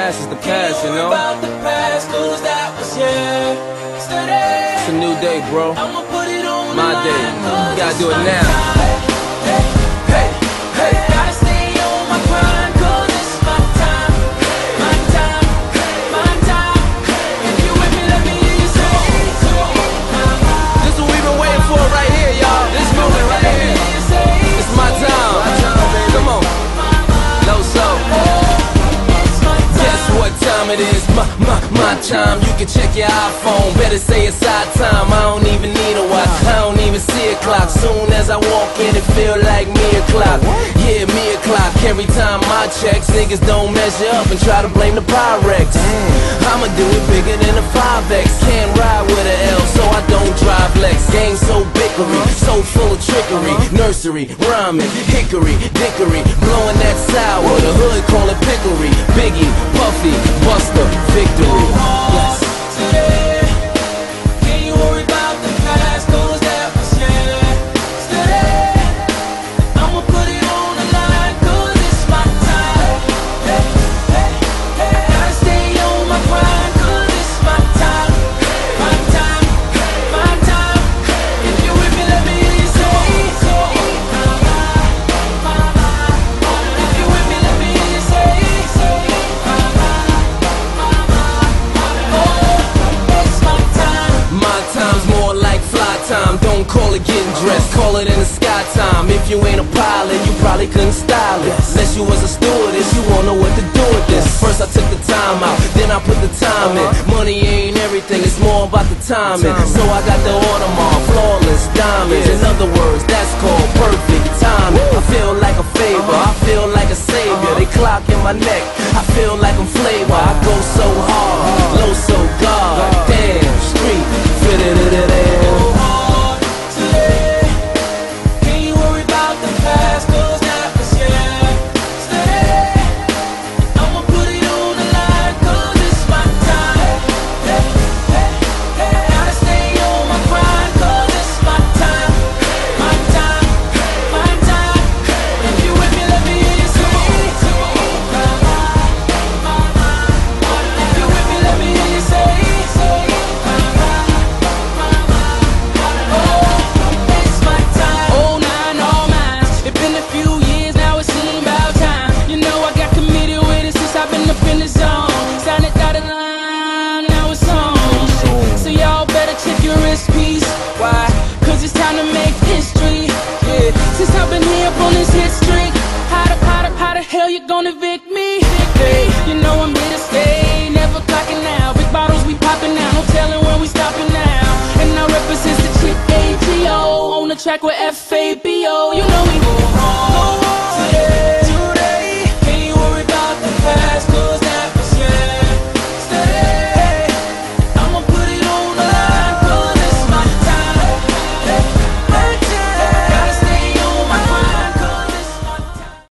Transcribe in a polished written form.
past is the past, you know? It's a new day, bro. My day. You gotta do it now. Hey, hey, gotta stay on my grind, 'cause it's my time. My time, my time. If you with me, let me hear you say. This is what we've been waiting for right here, y'all. This moment right here. It's my time. Come on. No soul. Guess what time it is? My time. You can check your iPhone. Better say it's our time. I don't even need a watch. I don't even see a clock. Soon as I walk in, it feel like me o'clock. Yeah, me o'clock. Every time I checks, niggas don't measure up and try to blame the Pyrex. I'ma do it bigger than a 5X. Can't ride with a L, so I don't drive Lex. Game so bickery, so full of trickery. Nursery, rhyming, hickory, dickory, blowing that sour. The hood call it pickery. Biggie, Puffy, Buster, victory. Yes. Don't call it getting dressed, call it in the sky time. If you ain't a pilot, you probably couldn't style it. Unless you was a stewardess, you won't know what to do with this. First I took the time out, then I put the time in. Money ain't everything, it's more about the timing. So I got the Audemars, flawless diamonds. In other words, that's called perfect timing. I feel like a favor, I feel like a savior. They clock in my neck, I feel like I'm flavor. I go so hard, low so God. Damn, street, fit it. Since I've been here up on this hit streak, how the hell you gonna evict me? Hey, you know I'm here to stay, never clocking out. Big bottles we popping now, no telling when we stopping now. And I represent the chick ATO on the track with FABO. You know